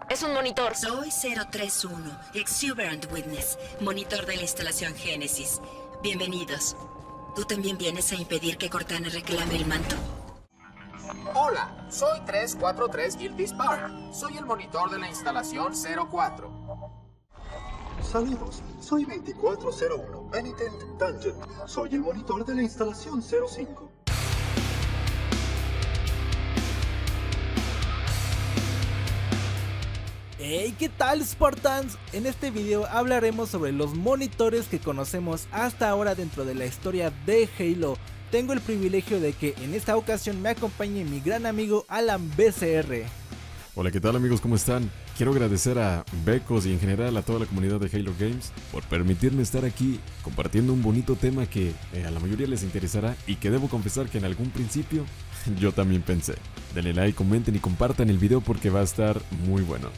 Es un monitor. Soy 031, Exuberant Witness, monitor de la instalación Génesis. Bienvenidos. ¿Tú también vienes a impedir que Cortana reclame el manto? Hola, soy 343 Guilty Spark. Soy el monitor de la instalación 04. Saludos, soy 2401 Penitent Dungeon. Soy el monitor de la instalación 05. Hey, ¿qué tal, Spartans? En este video hablaremos sobre los monitores que conocemos hasta ahora dentro de la historia de Halo. Tengo el privilegio de que en esta ocasión me acompañe mi gran amigo Alan BCR. Hola, ¿qué tal, amigos? ¿Cómo están? Quiero agradecer a Becos y en general a toda la comunidad de Halo Games por permitirme estar aquí compartiendo un bonito tema que a la mayoría les interesará y que debo confesar que en algún principio yo también pensé. Denle like, comenten y compartan el video porque va a estar muy bueno.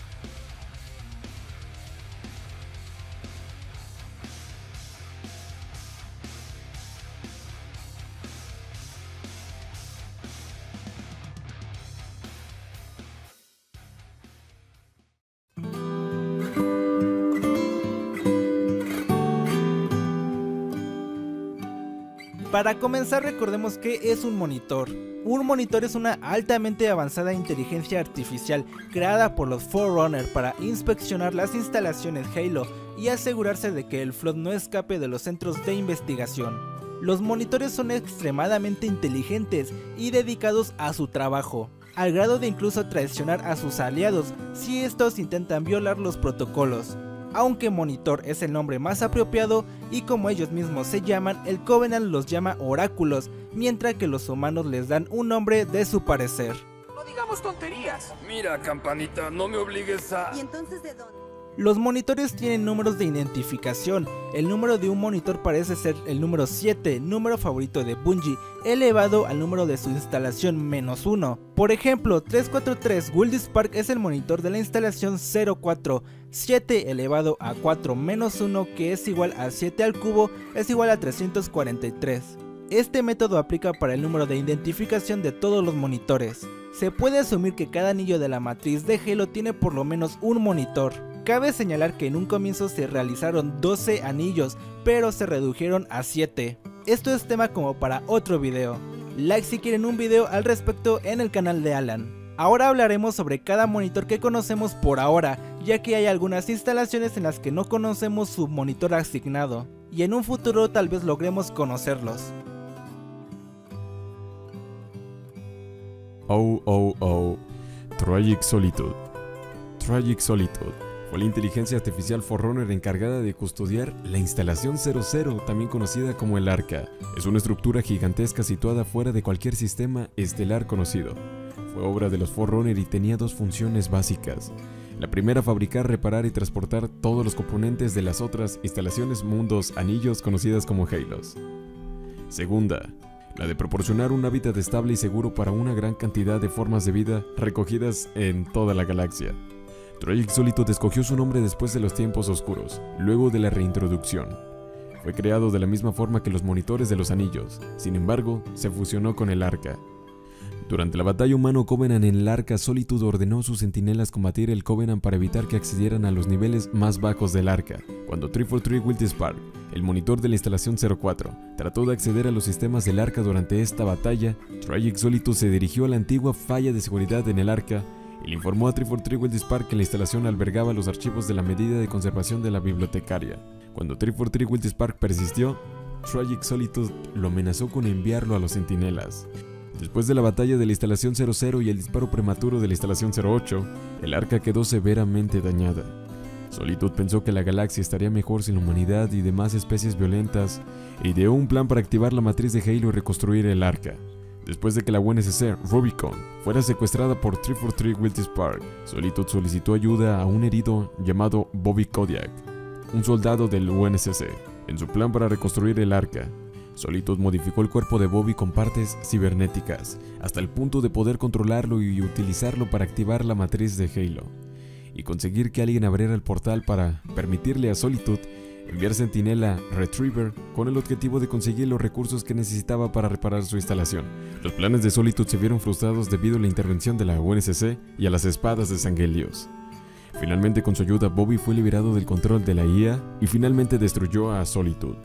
Para comenzar, recordemos qué es un monitor. Un monitor es una altamente avanzada inteligencia artificial creada por los Forerunner para inspeccionar las instalaciones Halo y asegurarse de que el Flood no escape de los centros de investigación. Los monitores son extremadamente inteligentes y dedicados a su trabajo, al grado de incluso traicionar a sus aliados si estos intentan violar los protocolos. Aunque monitor es el nombre más apropiado y como ellos mismos se llaman, el Covenant los llama oráculos, mientras que los humanos les dan un nombre de su parecer. No digamos tonterías. Mira, campanita, no me obligues a... ¿Y entonces de dónde? Los monitores tienen números de identificación. El número de un monitor parece ser el número 7, número favorito de Bungie, elevado al número de su instalación -1. Por ejemplo, 343 Guilty Spark es el monitor de la instalación 04, 7 elevado a 4 menos 1, que es igual a 7 al cubo, es igual a 343. Este método aplica para el número de identificación de todos los monitores. Se puede asumir que cada anillo de la matriz de Halo tiene por lo menos un monitor. Cabe señalar que en un comienzo se realizaron 12 anillos, pero se redujeron a 7. Esto es tema como para otro video. Like si quieren un video al respecto en el canal de Alan. Ahora hablaremos sobre cada monitor que conocemos por ahora, ya que hay algunas instalaciones en las que no conocemos su monitor asignado, y en un futuro tal vez logremos conocerlos. Tragic Solitude. Tragic Solitude fue la inteligencia artificial Forerunner encargada de custodiar la instalación 00, también conocida como el Arca. Es una estructura gigantesca situada fuera de cualquier sistema estelar conocido. Fue obra de los Forerunner y tenía dos funciones básicas. La primera, fabricar, reparar y transportar todos los componentes de las otras instalaciones, mundos, anillos conocidas como Halos. Segunda, la de proporcionar un hábitat estable y seguro para una gran cantidad de formas de vida recogidas en toda la galaxia. Tragic Solitude escogió su nombre después de los tiempos oscuros, luego de la reintroducción. Fue creado de la misma forma que los monitores de los anillos, sin embargo, se fusionó con el Arca. Durante la batalla humano-Covenant en el Arca, Solitude ordenó a sus centinelas combatir el Covenant para evitar que accedieran a los niveles más bajos del Arca. Cuando 343 Guilty Spark, el monitor de la instalación 04, trató de acceder a los sistemas del Arca durante esta batalla, Tragic Solitude se dirigió a la antigua falla de seguridad en el Arca y le informó a 343 Guilty Spark que la instalación albergaba los archivos de la medida de conservación de la bibliotecaria. Cuando 343 Guilty Spark persistió, Tragic Solitude lo amenazó con enviarlo a los centinelas. Después de la batalla de la instalación 00 y el disparo prematuro de la instalación 08, el Arca quedó severamente dañada. Solitude pensó que la galaxia estaría mejor sin la humanidad y demás especies violentas, e ideó un plan para activar la matriz de Halo y reconstruir el Arca. Después de que la UNSC, Rubicon, fuera secuestrada por 343 Guilty Spark, Solitude solicitó ayuda a un herido llamado Bobby Kodiak, un soldado del UNSC, en su plan para reconstruir el Arca. Solitude modificó el cuerpo de Bobby con partes cibernéticas, hasta el punto de poder controlarlo y utilizarlo para activar la matriz de Halo, y conseguir que alguien abriera el portal para permitirle a Solitude enviar Sentinela Retriever con el objetivo de conseguir los recursos que necesitaba para reparar su instalación. Los planes de Solitude se vieron frustrados debido a la intervención de la UNSC y a las espadas de Sangelios. Finalmente, con su ayuda, Bobby fue liberado del control de la IA y finalmente destruyó a Solitude.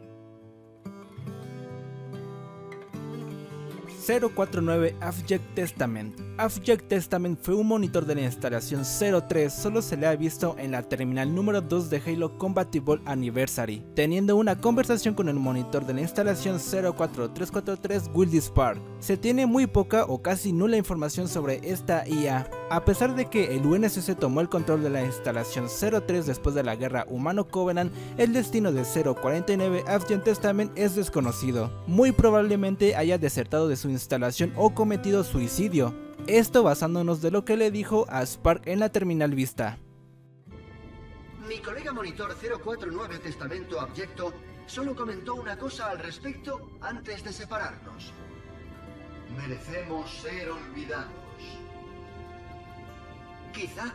049 Abject Testament. Abject Testament fue un monitor de la instalación 03, solo se le ha visto en la terminal número 2 de Halo Compatible Anniversary, teniendo una conversación con el monitor de la instalación 04343 Wildis Park. Se tiene muy poca o casi nula información sobre esta IA. A pesar de que el UNSC tomó el control de la instalación 03 después de la guerra humano-Covenant, el destino de 049 Abject Testament es desconocido. Muy probablemente haya desertado de su instalación o cometido suicidio. Esto basándonos de lo que le dijo a Spark en la terminal vista. Mi colega monitor 049 Testamento Abyecto solo comentó una cosa al respecto antes de separarnos. Merecemos ser olvidados. Quizá.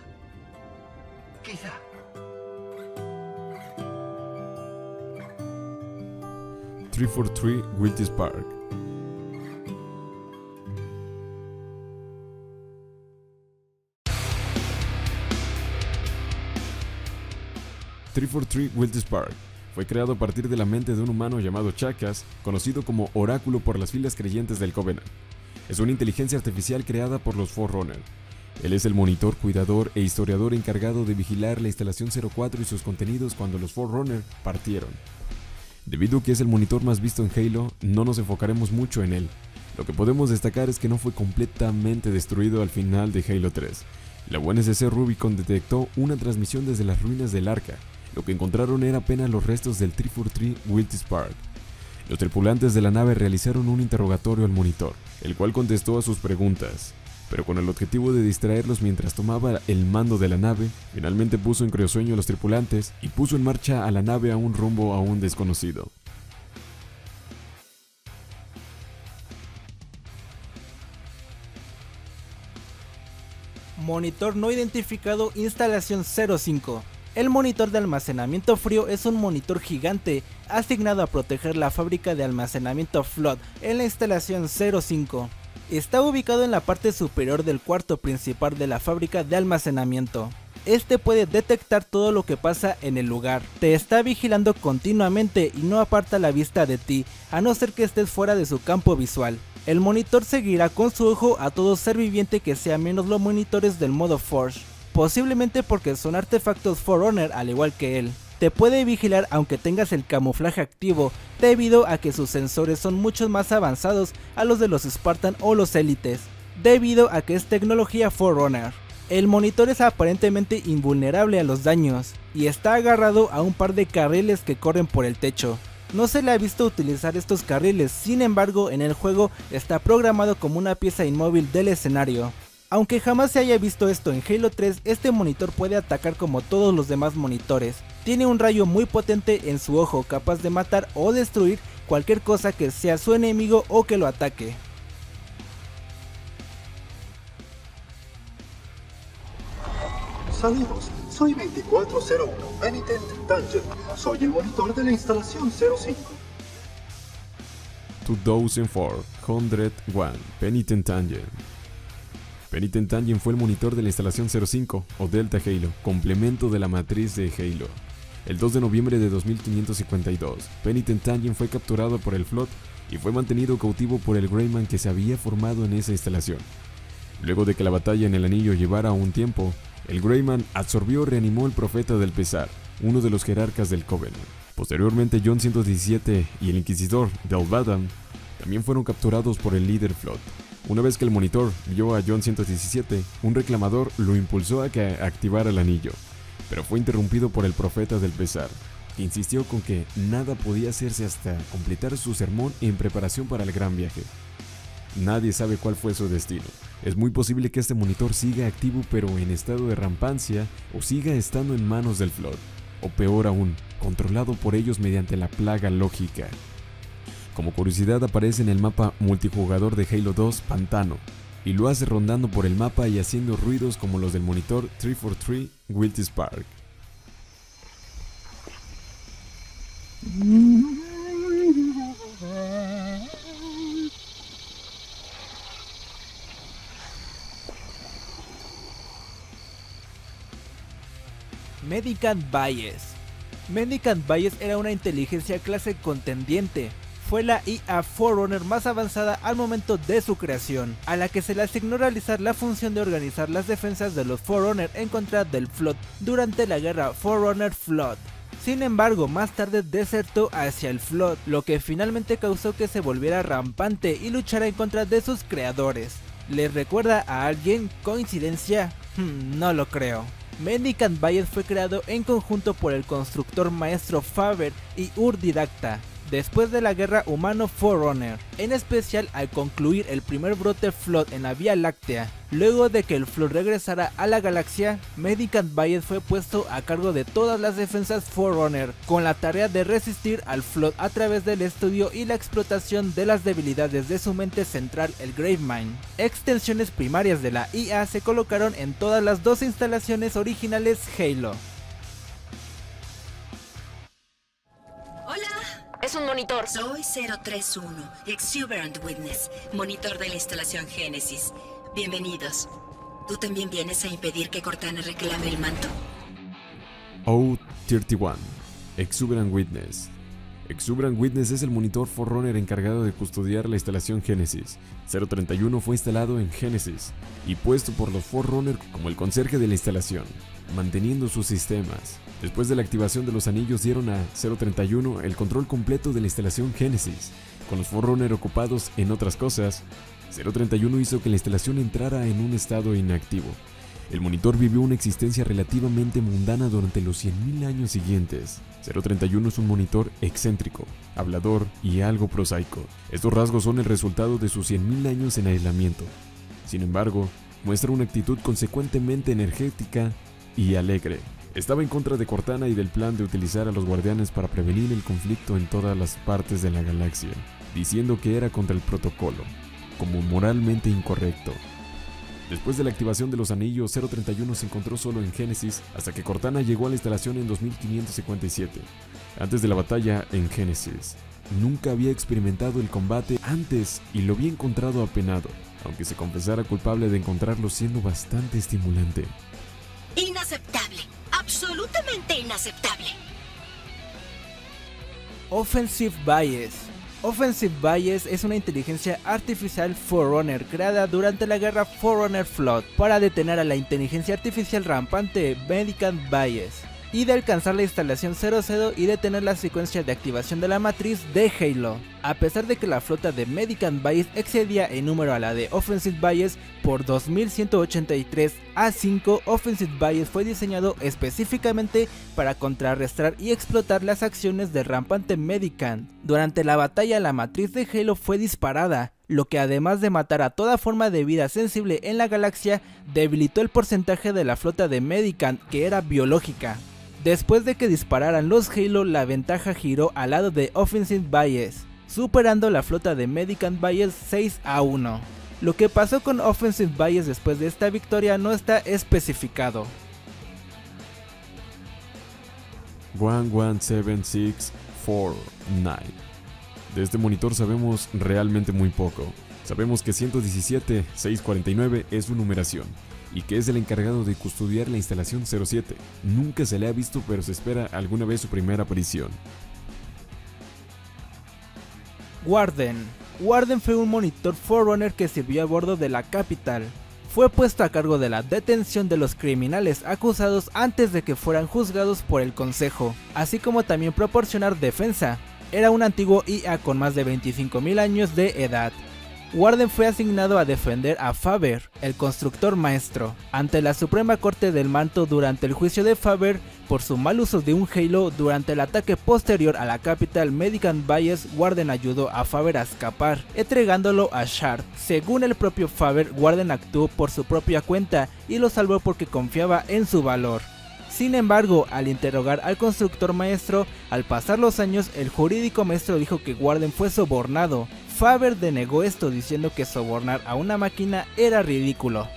343 Wildis Park. Wildis Park fue creado a partir de la mente de un humano llamado Chakas, conocido como Oráculo por las filas creyentes del Covenant. Es una inteligencia artificial creada por los Forerunner. Él es el monitor, cuidador e historiador encargado de vigilar la instalación 04 y sus contenidos cuando los Forerunner partieron. Debido a que es el monitor más visto en Halo, no nos enfocaremos mucho en él. Lo que podemos destacar es que no fue completamente destruido al final de Halo 3. La UNSC Rubicon detectó una transmisión desde las ruinas del Arca. Lo que encontraron era apenas los restos del 343 Wildis Park. Los tripulantes de la nave realizaron un interrogatorio al monitor, el cual contestó a sus preguntas, pero con el objetivo de distraerlos mientras tomaba el mando de la nave. Finalmente puso en criosueño a los tripulantes y puso en marcha a la nave a un rumbo aún desconocido. Monitor no identificado instalación 05. El monitor de almacenamiento frío es un monitor gigante asignado a proteger la fábrica de almacenamiento Flood en la instalación 05. Está ubicado en la parte superior del cuarto principal de la fábrica de almacenamiento. Este puede detectar todo lo que pasa en el lugar. Te está vigilando continuamente y no aparta la vista de ti, a no ser que estés fuera de su campo visual. El monitor seguirá con su ojo a todo ser viviente que sea menos los monitores del modo Forge, posiblemente porque son artefactos Forerunner al igual que él. Te puede vigilar aunque tengas el camuflaje activo, debido a que sus sensores son mucho más avanzados a los de los Spartan o los élites, debido a que es tecnología Forerunner. El monitor es aparentemente invulnerable a los daños, y está agarrado a un par de carriles que corren por el techo. No se le ha visto utilizar estos carriles, sin embargo en el juego está programado como una pieza inmóvil del escenario. Aunque jamás se haya visto esto en Halo 3, este monitor puede atacar como todos los demás monitores. Tiene un rayo muy potente en su ojo, capaz de matar o destruir cualquier cosa que sea su enemigo o que lo ataque. Saludos, soy 2401, Penitent Dungeon. Soy el monitor de la instalación 05. 2004 Penitent Dungeon. Penitent Dungeon fue el monitor de la instalación 05 o Delta Halo, complemento de la matriz de Halo. El 2 de noviembre de 2552, Penitent Dungeon fue capturado por el Flood y fue mantenido cautivo por el Greyman que se había formado en esa instalación. Luego de que la batalla en el anillo llevara un tiempo, el Greyman absorbió y reanimó el profeta del pesar, uno de los jerarcas del Covenant. Posteriormente, John 117 y el Inquisidor Delvadan también fueron capturados por el líder Flood. Una vez que el monitor vio a John 117, un reclamador lo impulsó a que activara el anillo, pero fue interrumpido por el profeta del pesar, que insistió con que nada podía hacerse hasta completar su sermón en preparación para el gran viaje. Nadie sabe cuál fue su destino. Es muy posible que este monitor siga activo pero en estado de rampancia, o siga estando en manos del Flood, o peor aún, controlado por ellos mediante la plaga lógica. Como curiosidad, aparece en el mapa multijugador de Halo 2 Pantano, y lo hace rondando por el mapa y haciendo ruidos como los del monitor 343 Wildis Park. Mendicant Bayes. Mendicant Bayes era una inteligencia clase contendiente. Fue la IA Forerunner más avanzada al momento de su creación, a la que se le asignó realizar la función de organizar las defensas de los Forerunner en contra del Flood durante la guerra Forerunner-Flood. Sin embargo, más tarde desertó hacia el Flood, lo que finalmente causó que se volviera rampante y luchara en contra de sus creadores. ¿Les recuerda a alguien? ¿Coincidencia? No lo creo. Mendicant Bayes fue creado en conjunto por el constructor maestro Faber y Urdidacta, después de la guerra humano-Forerunner, en especial al concluir el primer brote Flood en la Vía Láctea. Luego de que el Flood regresara a la galaxia, Mendicant Bayes fue puesto a cargo de todas las defensas Forerunner, con la tarea de resistir al Flood a través del estudio y la explotación de las debilidades de su mente central, el Gravemind. Extensiones primarias de la IA se colocaron en todas las dos instalaciones originales Halo. Es un monitor. Soy 031, Exuberant Witness, monitor de la instalación Génesis. Bienvenidos. ¿Tú también vienes a impedir que Cortana reclame el manto? O31, Exuberant Witness. Exuberant Witness es el monitor Forerunner encargado de custodiar la instalación Génesis. 031 fue instalado en Génesis y puesto por los Forerunner como el conserje de la instalación, manteniendo sus sistemas. Después de la activación de los anillos dieron a 031 el control completo de la instalación Génesis. Con los Forerunner ocupados en otras cosas, 031 hizo que la instalación entrara en un estado inactivo. El monitor vivió una existencia relativamente mundana durante los 100.000 años siguientes. 031 es un monitor excéntrico, hablador y algo prosaico. Estos rasgos son el resultado de sus 100.000 años en aislamiento. Sin embargo, muestra una actitud consecuentemente energética y alegre. Estaba en contra de Cortana y del plan de utilizar a los guardianes para prevenir el conflicto en todas las partes de la galaxia, diciendo que era contra el protocolo, como moralmente incorrecto. Después de la activación de los anillos, 031 se encontró solo en Génesis hasta que Cortana llegó a la instalación en 2557. Antes de la batalla en Génesis, nunca había experimentado el combate antes y lo había encontrado apenado, aunque se confesara culpable de encontrarlo siendo bastante estimulante. Inaceptable. Absolutamente inaceptable. Offensive Bayes. Offensive Bayes es una inteligencia artificial Forerunner creada durante la guerra Forerunner-Flood para detener a la inteligencia artificial rampante Mendicant Bayes y de alcanzar la instalación 00 y detener la secuencia de activación de la matriz de Halo. A pesar de que la flota de Mendicant Bayes excedía en número a la de Offensive Bayes por 2183 a 5, Offensive Bayes fue diseñado específicamente para contrarrestar y explotar las acciones del rampante Mendicant. Durante la batalla, la matriz de Halo fue disparada, lo que además de matar a toda forma de vida sensible en la galaxia, debilitó el porcentaje de la flota de Mendicant, que era biológica. Después de que dispararan los Halo, la ventaja giró al lado de Offensive Bayes, superando la flota de Mendicant Bayes 6-1. Lo que pasó con Offensive Bayes después de esta victoria no está especificado. 117649. De este monitor sabemos realmente muy poco. Sabemos que 117-649 es su numeración y que es el encargado de custodiar la instalación 07. Nunca se le ha visto, pero se espera alguna vez su primera aparición. Warden. Warden fue un monitor Forerunner que sirvió a bordo de la capital. Fue puesto a cargo de la detención de los criminales acusados antes de que fueran juzgados por el Consejo, así como también proporcionar defensa. Era un antiguo IA con más de 25.000 años de edad. Warden fue asignado a defender a Faber, el constructor maestro, ante la Suprema Corte del Manto durante el juicio de Faber por su mal uso de un Halo. Durante el ataque posterior a la capital Mendicant Bayes, Warden ayudó a Faber a escapar, entregándolo a Shard. Según el propio Faber, Warden actuó por su propia cuenta y lo salvó porque confiaba en su valor. Sin embargo, al interrogar al constructor maestro, al pasar los años, el jurídico maestro dijo que Warden fue sobornado. Faber denegó esto diciendo que sobornar a una máquina era ridículo.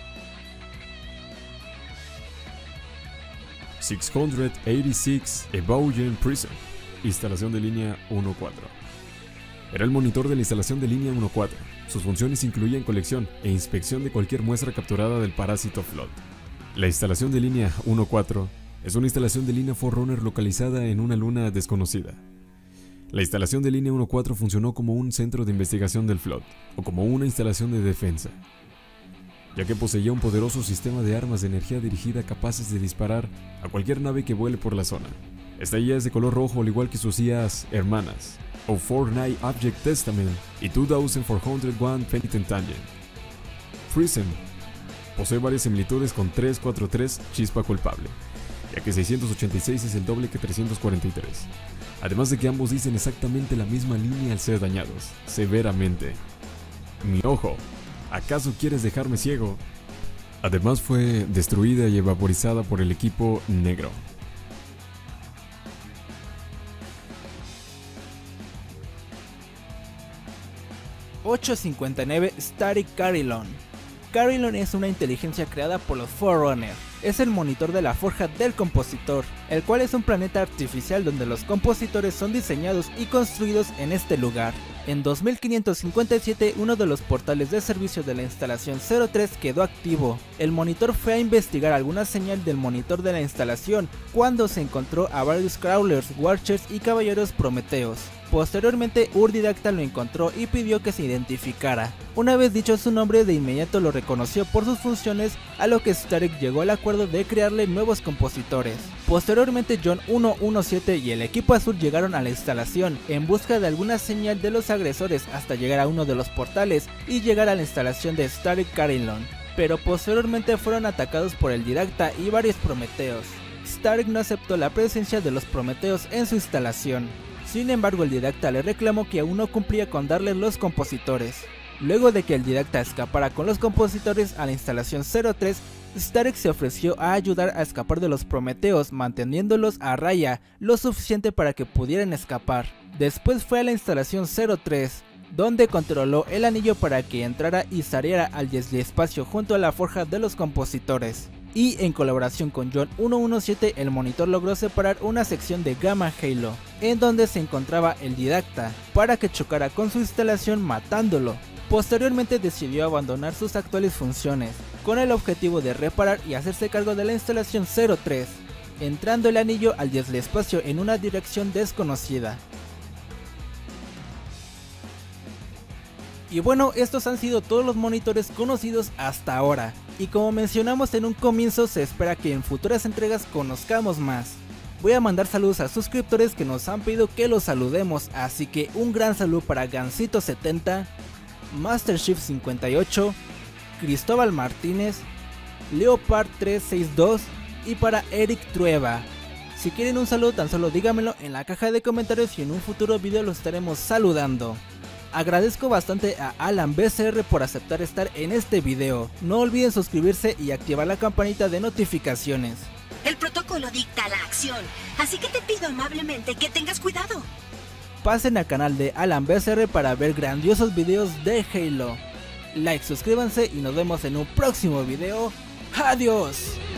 686 Evogen Prison, instalación de línea 1-4. Era el monitor de la instalación de línea 1-4. Sus funciones incluían colección e inspección de cualquier muestra capturada del parásito Flood. La instalación de línea 1-4 Es una instalación de línea Forerunner localizada en una luna desconocida. La instalación de línea 1-4 funcionó como un centro de investigación del FLOT, o como una instalación de defensa, ya que poseía un poderoso sistema de armas de energía dirigida capaces de disparar a cualquier nave que vuele por la zona. Esta IA es de color rojo al igual que sus IAs hermanas, o 49 Object Testament y 2401 Penitent Tangent. Prism posee varias similitudes con 343 Chispa Culpable, ya que 686 es el doble que 343, además de que ambos dicen exactamente la misma línea al ser dañados, severamente. Mi ojo, ¿acaso quieres dejarme ciego? Además fue destruida y evaporizada por el equipo negro. ...859 Static Carillon. Carillon es una inteligencia creada por los Forerunner. Es el monitor de la forja del compositor, el cual es un planeta artificial donde los compositores son diseñados y construidos en este lugar. En 2557 uno de los portales de servicio de la instalación 03 quedó activo. El monitor fue a investigar alguna señal del monitor de la instalación cuando se encontró a varios Crawlers, Watchers y Caballeros Prometeos. Posteriormente Urdidacta lo encontró y pidió que se identificara. Una vez dicho su nombre, de inmediato lo reconoció por sus funciones, a lo que Static llegó al acuerdo de crearle nuevos compositores. Posteriormente John 117 y el equipo azul llegaron a la instalación en busca de alguna señal de los agresores hasta llegar a uno de los portales y llegar a la instalación de Static Carillon, pero posteriormente fueron atacados por el Didacta y varios Prometeos. Static no aceptó la presencia de los Prometeos en su instalación. Sin embargo, el Didacta le reclamó que aún no cumplía con darle los compositores. Luego de que el Didacta escapara con los compositores a la instalación 03, Static se ofreció a ayudar a escapar de los Prometeos, manteniéndolos a raya lo suficiente para que pudieran escapar. Después fue a la instalación 03, donde controló el anillo para que entrara y saliera al desliespacio junto a la forja de los compositores. Y en colaboración con John 117, el monitor logró separar una sección de Gamma Halo, en donde se encontraba el Didacta, para que chocara con su instalación matándolo. Posteriormente decidió abandonar sus actuales funciones, con el objetivo de reparar y hacerse cargo de la instalación 03, entrando el anillo al desliespacio en una dirección desconocida. Y bueno, estos han sido todos los monitores conocidos hasta ahora, y como mencionamos en un comienzo, se espera que en futuras entregas conozcamos más. Voy a mandar saludos a suscriptores que nos han pedido que los saludemos, así que un gran saludo para Gansito70, MasterChief58, Cristóbal Martínez, Leopard362 y para Eric Trueba. Si quieren un saludo, tan solo dígamelo en la caja de comentarios y en un futuro video los estaremos saludando. Agradezco bastante a Alan BCR por aceptar estar en este video. No olviden suscribirse y activar la campanita de notificaciones. El protocolo dicta la acción, así que te pido amablemente que tengas cuidado. Pasen al canal de Alan BCR para ver grandiosos videos de Halo. Like, suscríbanse y nos vemos en un próximo video. ¡Adiós!